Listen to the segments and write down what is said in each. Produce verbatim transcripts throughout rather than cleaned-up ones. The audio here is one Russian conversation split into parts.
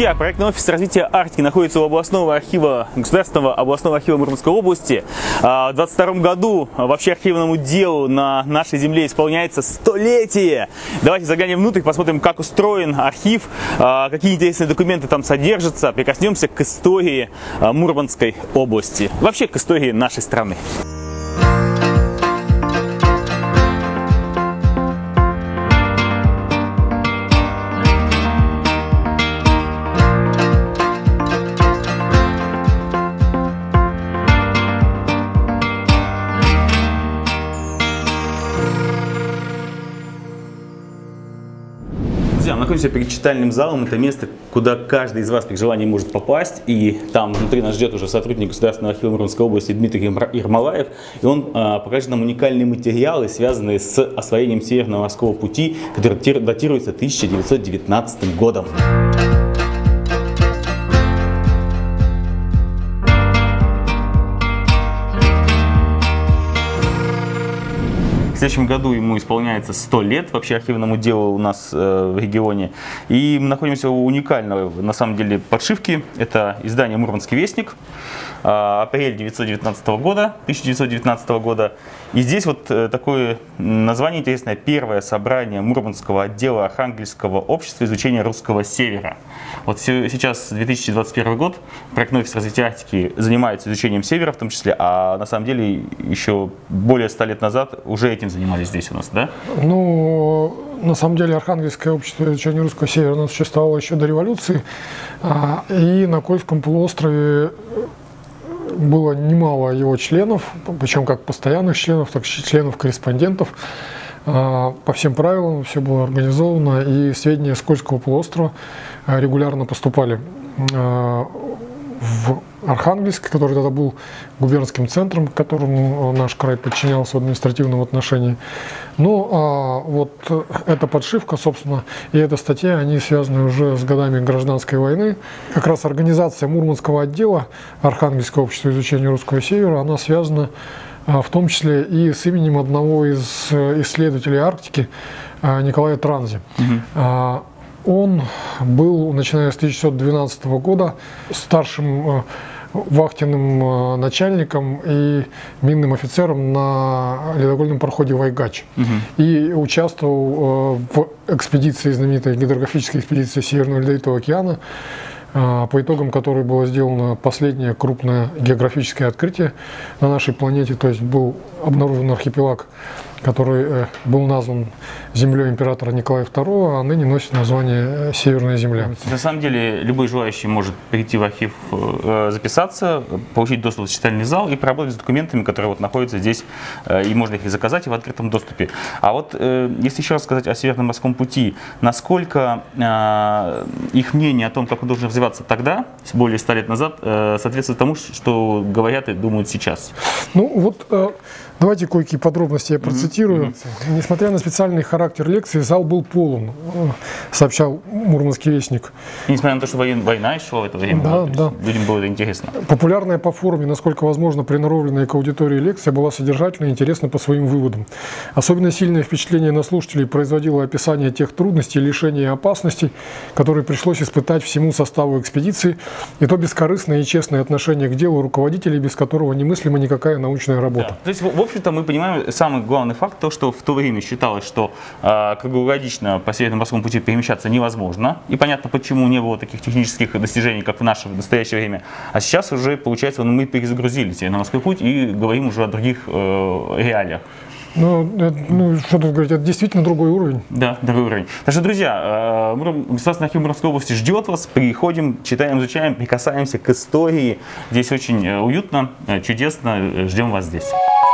Друзья, проектный офис развития Арктики находится у областного архива, Государственного областного архива Мурманской области. В двадцать втором году вообще архивному делу на нашей земле исполняется столетие. Давайте заглянем внутрь, посмотрим, как устроен архив, какие интересные документы там содержатся, прикоснемся к истории Мурманской области, вообще к истории нашей страны. Друзья, мы находимся перед читальным залом. Это место, куда каждый из вас при желании может попасть. И там внутри нас ждет уже сотрудник Государственного архива Мурманской области Дмитрий Ермолаев. И он а, покажет нам уникальные материалы, связанные с освоением Северного морского пути, который датируется тысяча девятьсот девятнадцатым годом. В следующем году ему исполняется сто лет вообще архивному делу у нас э, в регионе. И мы находимся у уникальной, на самом деле, подшивки. Это издание «Мурманский вестник», э, апрель девятьсот девятнадцатого года, тысяча девятьсот девятнадцатого года. И здесь вот э, такое название интересное: первое собрание Мурманского отдела Архангельского общества изучения русского севера. Вот все, сейчас две тысячи двадцать первый год, проектный офис развития Арктики занимается изучением севера в том числе, а на самом деле еще более ста лет назад уже этим занимались здесь у нас, да? Ну, на самом деле Архангельское общество изучения русского севера оно существовало еще до революции, и на Кольском полуострове было немало его членов, причем как постоянных членов, так и членов-корреспондентов. По всем правилам все было организовано, и сведения с Кольского полуострова регулярно поступали в Архангельск, который тогда был губернским центром, которому наш край подчинялся в административном отношении. Ну, а вот эта подшивка, собственно, и эта статья, они связаны уже с годами гражданской войны. Как раз организация Мурманского отдела Архангельского общества изучения русского севера, она связана в том числе и с именем одного из исследователей Арктики, Николая Транзи. Угу. Он был, начиная с тысяча девятьсот двенадцатого года, старшим вахтенным начальником и минным офицером на ледокольном пароходе «Вайгач». Угу. И участвовал в экспедиции, знаменитой гидрографической экспедиции Северного Ледовитого океана, по итогам которой было сделано последнее крупное географическое открытие на нашей планете, то есть был обнаружен архипелаг, который был назван землей императора Николая второго, а ныне носит название Северная Земля. На самом деле, любой желающий может прийти в архив, записаться, получить доступ в читальный зал и поработать с документами, которые вот находятся здесь, и можно их заказать и в открытом доступе. А вот если еще раз сказать о Северном морском пути, насколько их мнение о том, как он должен развиваться тогда, более ста лет назад, соответствует тому, что говорят и думают сейчас? Ну вот, давайте кое-какие подробности я процитирую. Mm-hmm. Несмотря на специальный характер лекции, зал был полон, сообщал Мурманский вестник. И несмотря на то, что война шла в это время, да, да. людям было это интересно. Популярная по форме, насколько возможно, приноровленная к аудитории лекция была содержательна и интересна по своим выводам. Особенно сильное впечатление на слушателей производило описание тех трудностей, лишений и опасностей, которые пришлось испытать всему составу экспедиции, и то бескорыстное и честное отношение к делу руководителей, без которого немыслима никакая научная работа. Да. То есть, в общем-то, мы понимаем самый главный факт, то, что в то время считалось, что э, круглогодично по Северному морскому пути перемещаться невозможно. И понятно, почему не было таких технических достижений, как в наше в настоящее время. А сейчас уже, получается, мы перезагрузили Северный морской путь и говорим уже о других э, реалиях. Ну, ну, что тут говорить, это действительно другой уровень. Да, другой уровень. Так что, друзья, Государственный архив Мурманской области ждет вас. Приходим, читаем, изучаем, прикасаемся к истории. Здесь очень уютно, чудесно. Ждем вас здесь.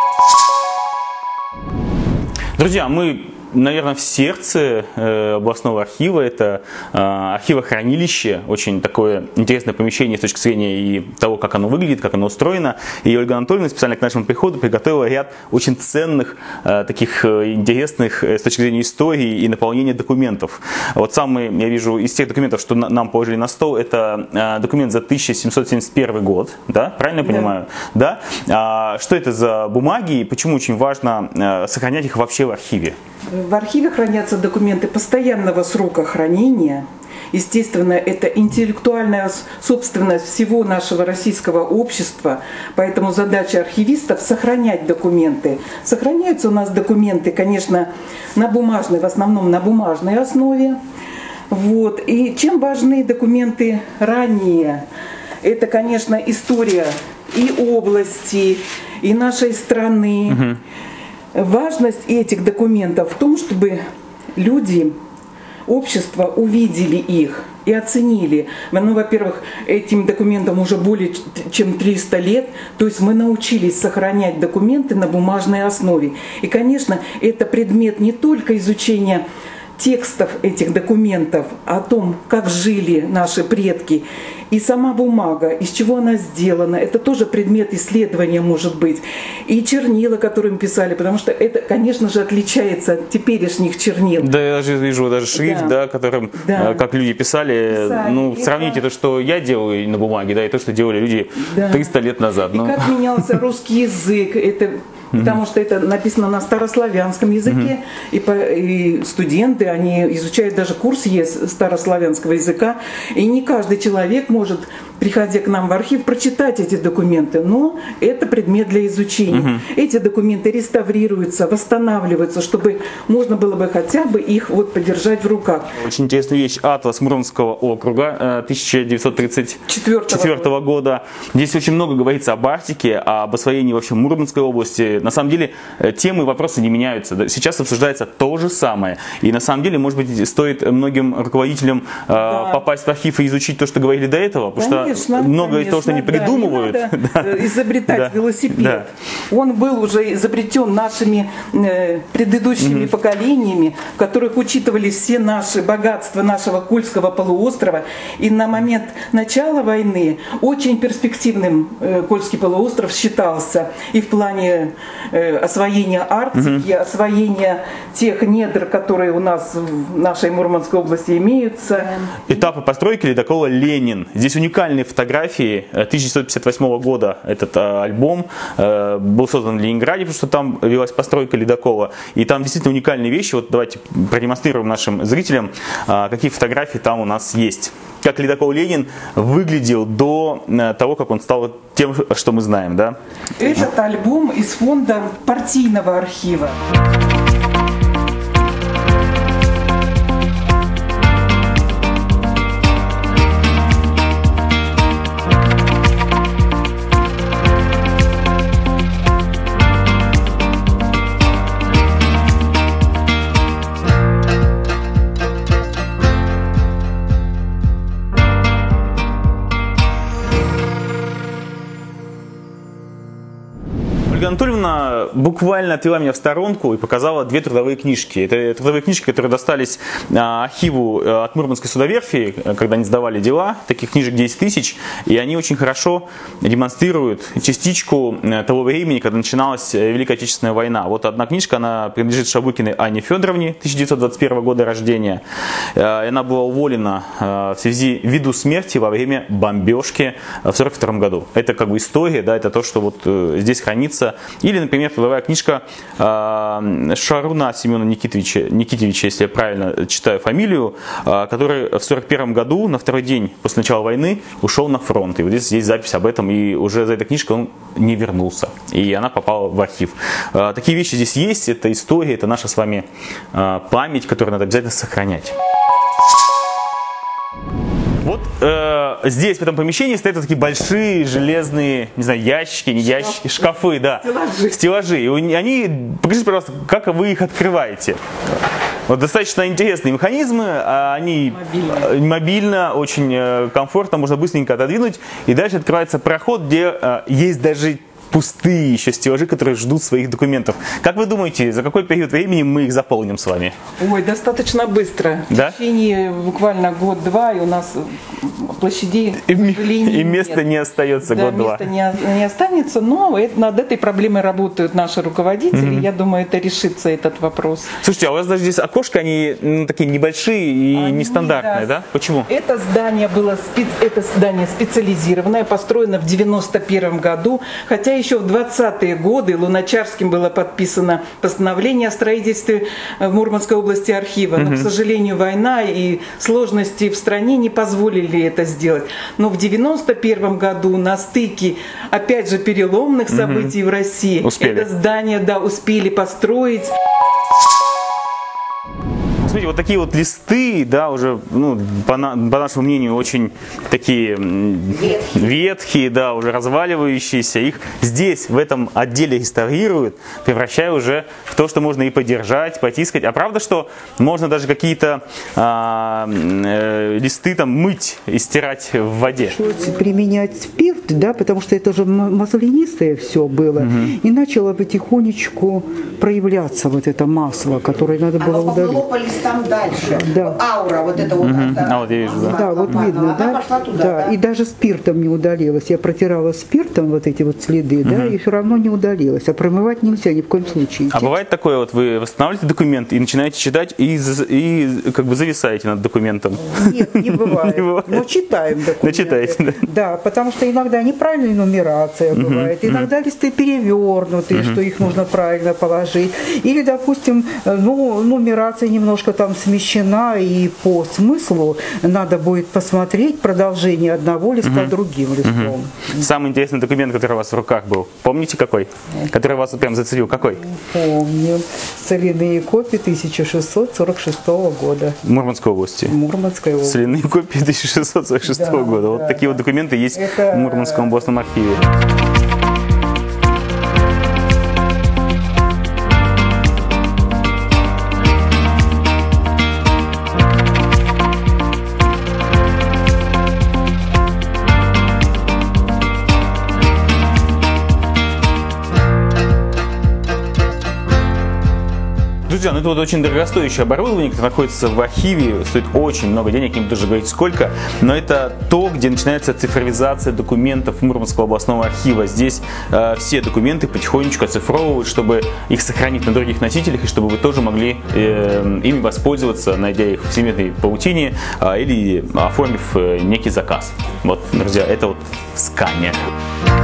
Друзья, мы, наверное, в сердце э, областного архива. Это э, архивохранилище, очень такое интересное помещение с точки зрения и того, как оно выглядит, как оно устроено. И Ольга Анатольевна специально к нашему приходу приготовила ряд очень ценных, э, таких э, интересных э, с точки зрения истории и наполнения документов. Вот самый, я вижу, из тех документов, что на, нам положили на стол, это э, документ за тысяча семьсот семьдесят первый год, да? Правильно я понимаю? Да. Да? А, что это за бумаги и почему очень важно э, сохранять их вообще в архиве? В архиве хранятся документы постоянного срока хранения естественно, это интеллектуальная собственность всего нашего российского общества, поэтому задача архивистов – сохранять документы. Сохраняются у нас документы, конечно, на бумажной, в основном на бумажной основе. Вот. И чем важны документы ранние? Это, конечно, история и области, и нашей страны. Угу. Важность этих документов в том, чтобы люди, общество увидели их и оценили. Ну, во-первых, этим документам уже более чем триста лет, то есть мы научились сохранять документы на бумажной основе. И, конечно, это предмет не только изучения текстов этих документов, о том, как жили наши предки, и сама бумага, из чего она сделана, это тоже предмет исследования может быть. И чернила, которым писали, потому что это, конечно же, отличается от теперешних чернил. Да, я даже вижу даже шрифт, да, да которым, да. как люди писали. писали. Ну, и сравните это... то, что я делаю на бумаге, да, и то, что делали люди да. триста лет назад. И ну. как менялся русский язык, это... Потому что это написано на старославянском языке, mm-hmm. и, по, и студенты, они изучают даже курс ЕС старославянского языка, и не каждый человек может, приходя к нам в архив, прочитать эти документы, но это предмет для изучения. Mm-hmm. Эти документы реставрируются, восстанавливаются, чтобы можно было бы хотя бы их вот подержать в руках. Очень интересная вещь. Атлас Мурманского округа тысяча девятьсот тридцать четвёртого года. Здесь очень много говорится об Арктике, об освоении вообще Мурманской области. На самом деле темы и вопросы не меняются. Сейчас обсуждается то же самое. И на самом деле, может быть, стоит многим руководителям да. попасть в архив и изучить то, что говорили до этого. Потому конечно, что многое из того, что они да, придумывают. Не надо да. изобретать да. велосипед. Да. Он был уже изобретен нашими э, предыдущими mm-hmm. поколениями, в которых учитывались все наши богатства нашего Кольского полуострова. И на момент начала войны очень перспективным э, Кольский полуостров считался. И в плане освоения Арктики, угу. освоения тех недр, которые у нас в нашей Мурманской области имеются. Этапы постройки ледокола «Ленин». Здесь уникальные фотографии. тысяча девятьсот пятьдесят восьмого года этот а, альбом а, был создан в Ленинграде, потому что там велась постройка ледокола. И там действительно уникальные вещи. Вот давайте продемонстрируем нашим зрителям, а, какие фотографии там у нас есть. Как ледокол «Ленин» выглядел до того, как он стал тем, что мы знаем, да? Этот альбом из фонда партийного архива. Ольга Анатольевна буквально отвела меня в сторонку и показала две трудовые книжки. Это трудовые книжки, которые достались архиву от Мурманской судоверфи, когда они сдавали дела. Таких книжек десять тысяч. И они очень хорошо демонстрируют частичку того времени, когда начиналась Великая Отечественная война. Вот одна книжка, она принадлежит Шабукиной Анне Федоровне, тысяча девятьсот двадцать первого года рождения. И она была уволена в связи ввиду смерти во время бомбежки в сорок втором году. Это как бы история, да, это то, что вот здесь хранится. Или, например, трудовая книжка э, Шаруна Семена Никитовича, Никитевича, если я правильно читаю фамилию, э, который в сорок первом году, на второй день после начала войны, ушел на фронт. И вот здесь есть запись об этом, и уже за этой книжкой он не вернулся. И она попала в архив. Э, такие вещи здесь есть, это история, это наша с вами э, память, которую надо обязательно сохранять. Вот э, здесь, в этом помещении, стоят такие большие железные, не знаю, ящики, не ящики, шкафы, да, стеллажи. стеллажи. И они, покажите, пожалуйста, как вы их открываете. Вот достаточно интересные механизмы, они мобильно, мобильно очень комфортно, можно быстренько отодвинуть. И дальше открывается проход, где э, есть даже пустые еще стеллажи, которые ждут своих документов. Как вы думаете, за какой период времени мы их заполним с вами? Ой, достаточно быстро. Да? В течение буквально год-два, и у нас площадей, и, и места не остается да, год-два. Места не, не останется, но это, над этой проблемой работают наши руководители. Mm-hmm. Я думаю, это решится этот вопрос. Слушайте, а у вас даже здесь окошко, они ну, такие небольшие и они, нестандартные, да. да? Почему? Это здание было спец... это здание специализированное, построено в девяносто первом году, хотя еще в двадцатые годы Луначарским было подписано постановление о строительстве в Мурманской области архива. Но, к сожалению, война и сложности в стране не позволили это сделать. Но в девяносто первом году на стыке, опять же, переломных событий в России, успели. это здание, да, успели построить. Смотрите, вот такие вот листы, да, уже, ну, по, на, по нашему мнению, очень такие ветхие. ветхие, да, уже разваливающиеся. Их здесь, в этом отделе реставрируют, превращая уже в то, что можно и подержать, потискать. А правда, что можно даже какие-то а, э, листы там мыть и стирать в воде? Применять спирт, да, потому что это же маслянистое все было. Угу. И начало потихонечку проявляться вот это масло, которое надо было удалить. Там дальше, да. Аура, вот это вот. Uh-huh. Это, а вот я вижу, да. Да, вот видно, она да? пошла туда, да. да. И даже спиртом не удалилось. Я протирала спиртом вот эти вот следы, uh-huh. да, и все равно не удалилось. А промывать нельзя ни в коем случае. А бывает такое, вот вы восстанавливаете документ и начинаете читать, и, и как бы зависаете над документом? Нет, не бывает. Но читаем документы. Но читаете, да? Да, потому что иногда неправильная нумерация бывает, иногда листы перевернутые, что их нужно правильно положить. Или, допустим, ну, нумерация немножко там смещена, и по смыслу надо будет посмотреть продолжение одного листа угу. другим листом. Угу. Самый интересный документ, который у вас в руках был, помните какой? Который вас прям зацепил, какой? Помню. Соляные копии тысяча шестьсот сорок шестого года. Мурманской области. Мурманской области. Соляные копии тысяча шестьсот сорок шестого да, года. Да, вот такие да. вот документы есть Это... в Мурманском областном архиве. Друзья, ну это вот очень дорогостоящее оборудование, которое находится в архиве, стоит очень много денег, не буду даже говорить сколько, но это то, где начинается цифровизация документов Мурманского областного архива. Здесь э, все документы потихонечку оцифровывают, чтобы их сохранить на других носителях, и чтобы вы тоже могли э, ими воспользоваться, найдя их в всемирной паутине э, или оформив э, некий заказ. Вот, друзья, это вот сканер.